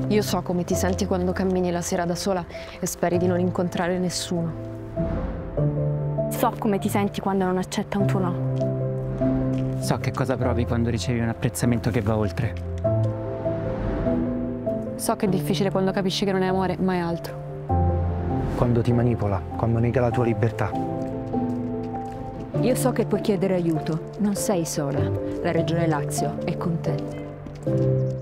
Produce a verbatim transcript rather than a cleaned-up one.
Io so come ti senti quando cammini la sera da sola e speri di non incontrare nessuno. So come ti senti quando non accetta un tuo no. So che cosa provi quando ricevi un apprezzamento che va oltre. So che è difficile quando capisci che non è amore, ma è altro. Quando ti manipola, quando nega la tua libertà. Io so che puoi chiedere aiuto. Non sei sola. La Regione Lazio è con te.